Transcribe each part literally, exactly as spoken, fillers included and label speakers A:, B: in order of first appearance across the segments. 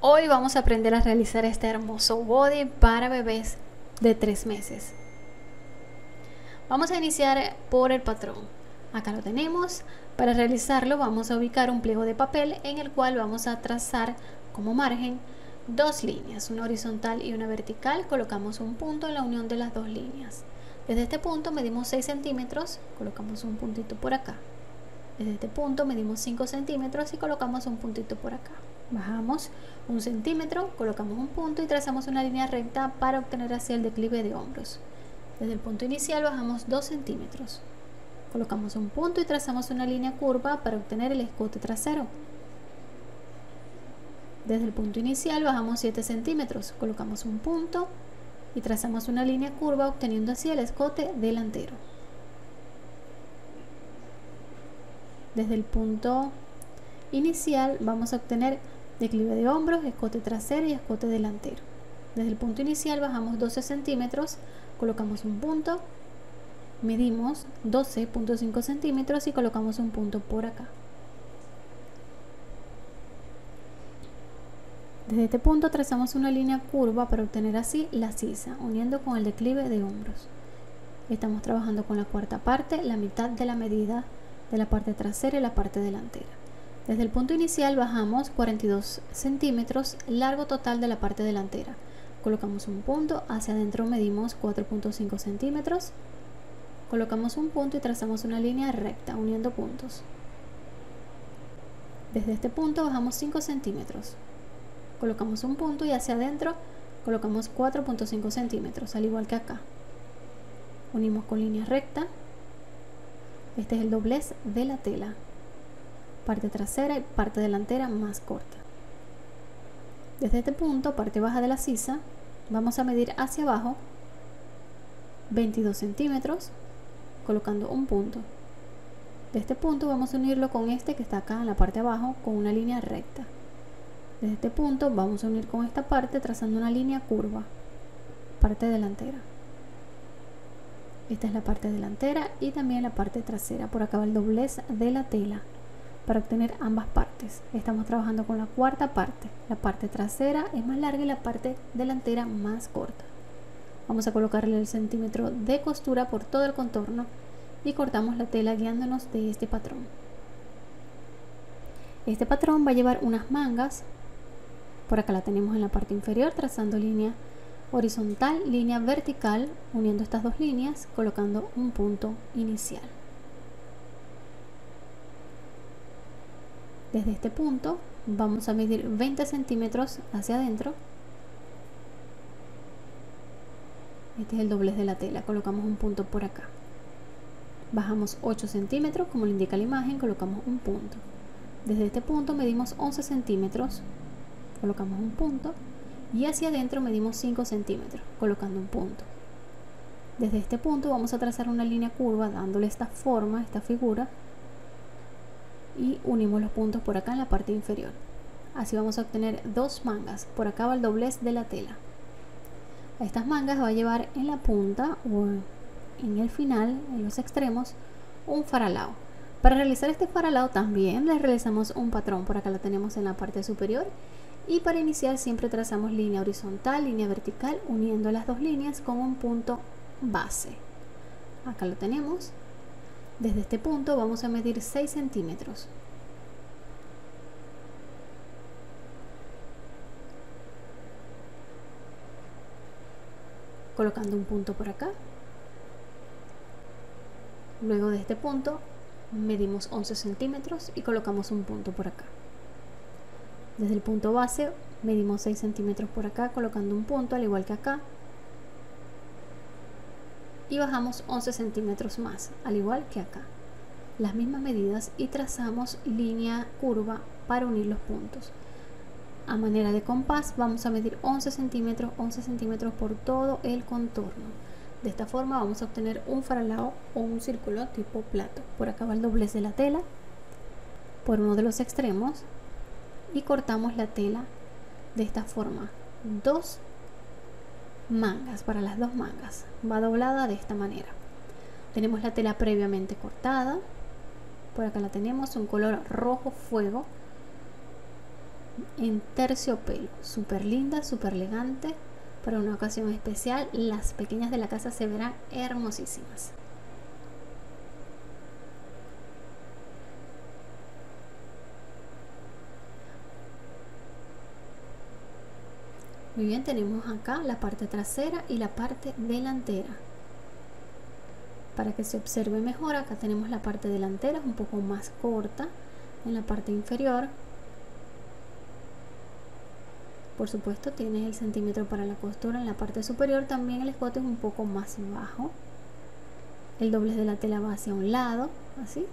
A: Hoy vamos a aprender a realizar este hermoso body para bebés de tres meses. Vamos a iniciar por el patrón. Acá lo tenemos. Para realizarlo vamos a ubicar un pliego de papel en el cual vamos a trazar como margen dos líneas, una horizontal y una vertical. Colocamos un punto en la unión de las dos líneas. Desde este punto medimos seis centímetros, colocamos un puntito por acá. Desde este punto medimos cinco centímetros y colocamos un puntito por acá. Bajamos un centímetro, colocamos un punto y trazamos una línea recta para obtener así el declive de hombros. Desde el punto inicial bajamos dos centímetros. Colocamos un punto y trazamos una línea curva para obtener el escote trasero. Desde el punto inicial bajamos siete centímetros, colocamos un punto y trazamos una línea curva obteniendo así el escote delantero. Desde el punto inicial vamos a obtener declive de hombros, escote trasero y escote delantero. Desde el punto inicial bajamos doce centímetros, colocamos un punto, medimos doce punto cinco centímetros y colocamos un punto por acá. Desde este punto trazamos una línea curva para obtener así la sisa, uniendo con el declive de hombros. Estamos trabajando con la cuarta parte, la mitad de la medida de la parte trasera y la parte delantera. Desde el punto inicial bajamos cuarenta y dos centímetros, largo total de la parte delantera. Colocamos un punto, hacia adentro medimos cuatro punto cinco centímetros. Colocamos un punto y trazamos una línea recta, uniendo puntos. Desde este punto bajamos cinco centímetros. Colocamos un punto y hacia adentro colocamos cuatro punto cinco centímetros, al igual que acá. Unimos con línea recta. Este es el doblez de la tela. Parte trasera y parte delantera más corta. Desde este punto, parte baja de la sisa, vamos a medir hacia abajo veintidós centímetros, colocando un punto. De este punto vamos a unirlo con este que está acá en la parte de abajo con una línea recta. Desde este punto vamos a unir con esta parte trazando una línea curva, parte delantera. Esta es la parte delantera y también la parte trasera. Por acá va el doblez de la tela para obtener ambas partes. Estamos trabajando con la cuarta parte. La parte trasera es más larga y la parte delantera más corta. Vamos a colocarle el centímetro de costura por todo el contorno y cortamos la tela guiándonos de este patrón. Este patrón va a llevar unas mangas. Por acá la tenemos en la parte inferior, trazando línea horizontal, línea vertical, uniendo estas dos líneas, colocando un punto inicial. Desde este punto vamos a medir veinte centímetros hacia adentro. Este es el doblez de la tela, colocamos un punto por acá. Bajamos ocho centímetros, como lo indica la imagen, colocamos un punto. Desde este punto medimos once centímetros, colocamos un punto. Y hacia adentro medimos cinco centímetros, colocando un punto. Desde este punto vamos a trazar una línea curva dándole esta forma, esta figura, y unimos los puntos por acá en la parte inferior. Así vamos a obtener dos mangas. Por acá va el doblez de la tela. A estas mangas va a llevar en la punta o en el final, en los extremos, un faralao. Para realizar este faralao también le realizamos un patrón. Por acá lo tenemos en la parte superior. Y para iniciar siempre trazamos línea horizontal, línea vertical, uniendo las dos líneas con un punto base. Acá lo tenemos. Desde este punto vamos a medir seis centímetros. Colocando un punto por acá. Luego de este punto medimos once centímetros y colocamos un punto por acá. Desde el punto base medimos seis centímetros por acá, colocando un punto al igual que acá. Y bajamos once centímetros más, al igual que acá. Las mismas medidas y trazamos línea curva para unir los puntos. A manera de compás vamos a medir once centímetros, once centímetros por todo el contorno. De esta forma vamos a obtener un faralao o un círculo tipo plato. Por acá va el doblez de la tela, por uno de los extremos. Y cortamos la tela de esta forma, dos mangas, para las dos mangas va doblada de esta manera. Tenemos la tela previamente cortada, por acá la tenemos, un color rojo fuego, en terciopelo, súper linda, súper elegante. Para una ocasión especial, las pequeñas de la casa se verán hermosísimas. Muy bien, tenemos acá la parte trasera y la parte delantera. Para que se observe mejor, acá tenemos la parte delantera, es un poco más corta en la parte inferior. Por supuesto, tienes el centímetro para la costura. En la parte superior también el escote es un poco más bajo. El doblez de la tela va hacia un lado, así.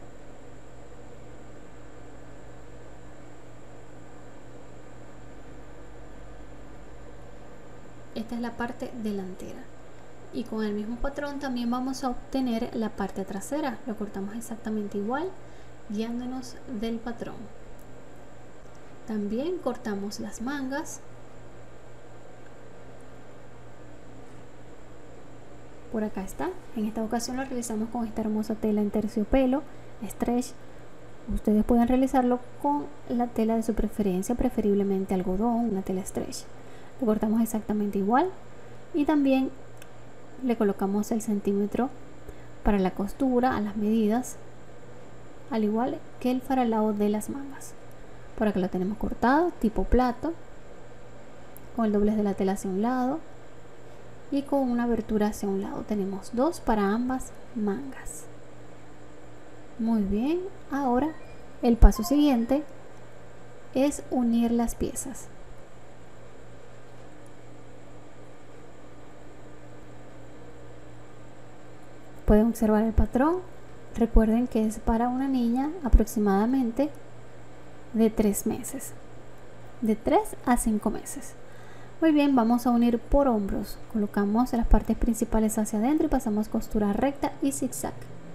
A: Esta es la parte delantera. Y con el mismo patrón también vamos a obtener la parte trasera. Lo cortamos exactamente igual, guiándonos del patrón. También cortamos las mangas. Por acá está. En esta ocasión lo realizamos con esta hermosa tela en terciopelo, stretch. Ustedes pueden realizarlo con la tela de su preferencia, preferiblemente algodón, una tela stretch. Lo cortamos exactamente igual y también le colocamos el centímetro para la costura a las medidas, al igual que el faralao de las mangas. Por acá lo tenemos cortado tipo plato, con el doblez de la tela hacia un lado y con una abertura hacia un lado. Tenemos dos para ambas mangas. Muy bien, ahora el paso siguiente es unir las piezas. Pueden observar el patrón. Recuerden que es para una niña aproximadamente de tres meses, de tres a cinco meses. Muy bien, vamos a unir por hombros. Colocamos las partes principales hacia adentro y pasamos costura recta y zigzag.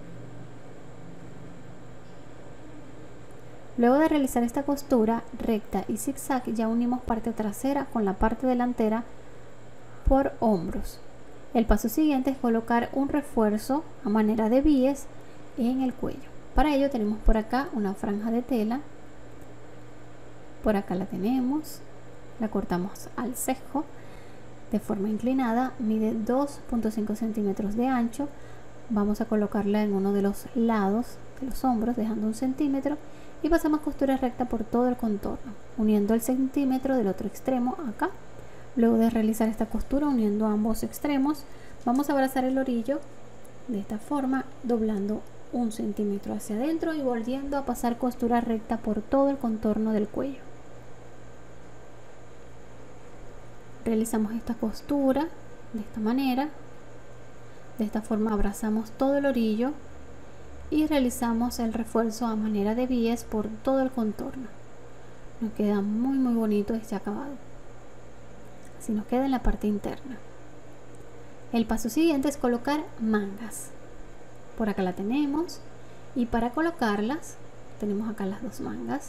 A: Luego de realizar esta costura recta y zigzag, ya unimos parte trasera con la parte delantera por hombros. El paso siguiente es colocar un refuerzo a manera de bies en el cuello. Para ello tenemos por acá una franja de tela. Por acá la tenemos. La cortamos al sesgo de forma inclinada. Mide dos punto cinco centímetros de ancho. Vamos a colocarla en uno de los lados de los hombros, dejando un centímetro. Y pasamos costura recta por todo el contorno, uniendo el centímetro del otro extremo acá. Luego de realizar esta costura uniendo ambos extremos, vamos a abrazar el orillo de esta forma, doblando un centímetro hacia adentro y volviendo a pasar costura recta por todo el contorno del cuello. Realizamos esta costura de esta manera. De esta forma abrazamos todo el orillo y realizamos el refuerzo a manera de bies por todo el contorno. Nos queda muy muy bonito este acabado. Así nos queda en la parte interna. El paso siguiente es colocar mangas. Por acá la tenemos y para colocarlas tenemos acá las dos mangas.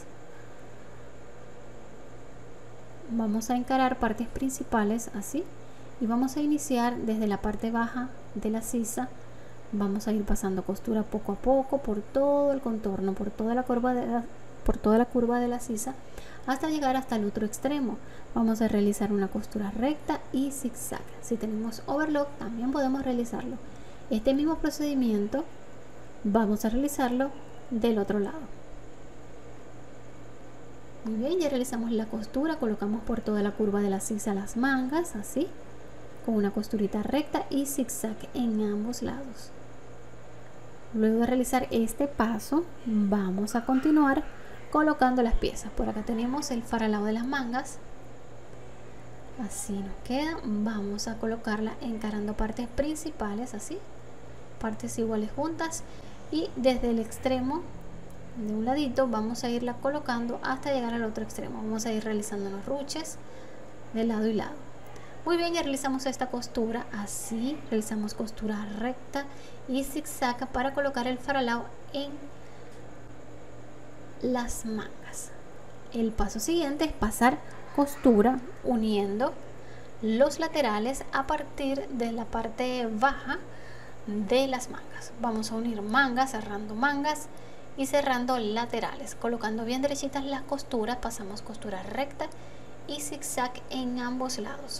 A: Vamos a encarar partes principales así y vamos a iniciar desde la parte baja de la sisa. Vamos a ir pasando costura poco a poco por todo el contorno, por toda la curva de la, por toda la curva de la sisa, hasta llegar hasta el otro extremo. Vamos a realizar una costura recta y zigzag. Si tenemos overlock también podemos realizarlo. Este mismo procedimiento vamos a realizarlo del otro lado. Muy bien, ya realizamos la costura, colocamos por toda la curva de la sisa las mangas, así, con una costurita recta y zigzag en ambos lados. Luego de realizar este paso, vamos a continuar colocando las piezas. Por acá tenemos el faralao de las mangas. Así nos queda. Vamos a colocarla encarando partes principales, así, partes iguales juntas, y desde el extremo de un ladito vamos a irla colocando hasta llegar al otro extremo. Vamos a ir realizando los ruches de lado y lado. Muy bien, ya realizamos esta costura así, realizamos costura recta y zigzag para colocar el faralao en las mangas. El paso siguiente es pasar costura uniendo los laterales a partir de la parte baja de las mangas. Vamos a unir mangas, cerrando mangas y cerrando laterales, colocando bien derechitas las costuras. Pasamos costura recta y zigzag en ambos lados.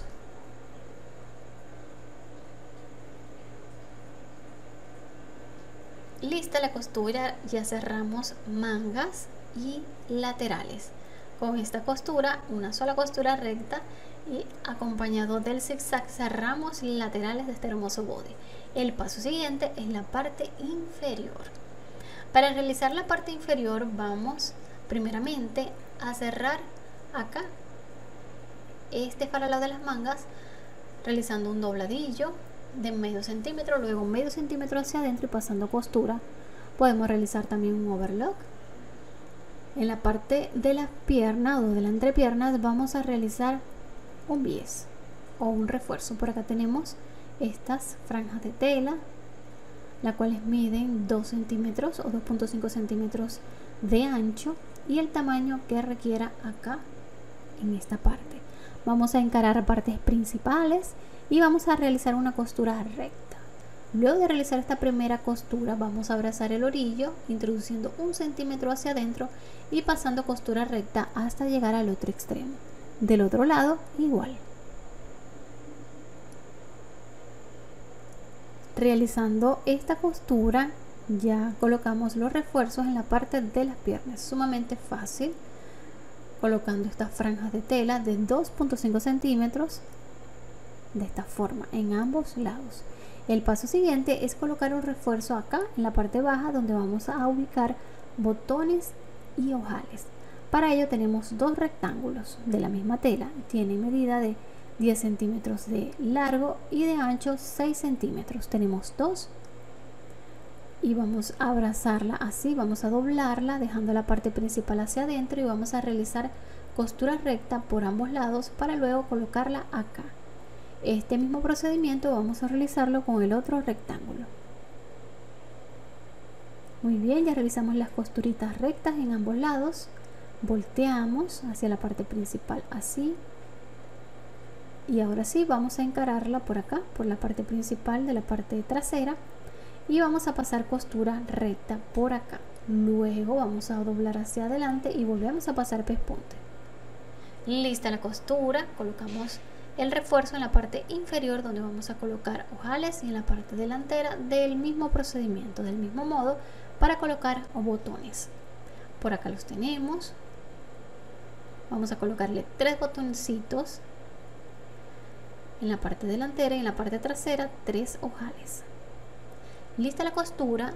A: Lista la costura, ya cerramos mangas y laterales. Con esta costura, una sola costura recta y acompañado del zigzag cerramos laterales de este hermoso body. El paso siguiente es la parte inferior. Para realizar la parte inferior vamos primeramente a cerrar acá este faralado de las mangas, realizando un dobladillo de medio centímetro, luego medio centímetro hacia adentro y pasando costura. Podemos realizar también un overlock. En la parte de las piernas o de la entrepierna vamos a realizar un bies o un refuerzo. Por acá tenemos estas franjas de tela, las cuales miden dos centímetros o dos punto cinco centímetros de ancho y el tamaño que requiera acá en esta parte. Vamos a encarar partes principales y vamos a realizar una costura recta. Luego de realizar esta primera costura vamos a abrazar el orillo introduciendo un centímetro hacia adentro y pasando costura recta hasta llegar al otro extremo. Del otro lado igual. Realizando esta costura ya colocamos los refuerzos en la parte de las piernas. Sumamente fácil, colocando estas franjas de tela de dos punto cinco centímetros de esta forma en ambos lados. El paso siguiente es colocar un refuerzo acá en la parte baja donde vamos a ubicar botones y ojales. Para ello tenemos dos rectángulos de la misma tela, tiene medida de diez centímetros de largo y de ancho seis centímetros. Tenemos dos y vamos a abrazarla así, vamos a doblarla dejando la parte principal hacia adentro y vamos a realizar costura recta por ambos lados para luego colocarla acá. Este mismo procedimiento vamos a realizarlo con el otro rectángulo. Muy bien, ya realizamos las costuritas rectas en ambos lados. Volteamos hacia la parte principal así. Y ahora sí vamos a encararla por acá, por la parte principal de la parte trasera. Y vamos a pasar costura recta por acá. Luego vamos a doblar hacia adelante y volvemos a pasar pespunte. Lista la costura, colocamos el refuerzo en la parte inferior donde vamos a colocar ojales y en la parte delantera del mismo procedimiento, del mismo modo para colocar botones. Por acá los tenemos. Vamos a colocarle tres botoncitos en la parte delantera y en la parte trasera tres ojales. Lista la costura,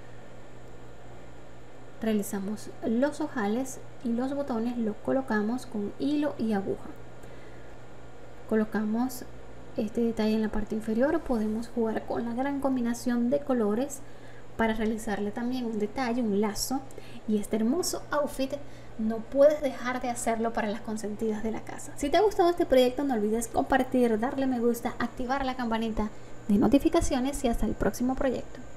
A: realizamos los ojales y los botones los colocamos con hilo y aguja. Colocamos este detalle en la parte inferior. Podemos jugar con la gran combinación de colores para realizarle también un detalle, un lazo, y este hermoso outfit no puedes dejar de hacerlo para las consentidas de la casa. Si te ha gustado este proyecto, no olvides compartir, darle me gusta, activar la campanita de notificaciones y hasta el próximo proyecto.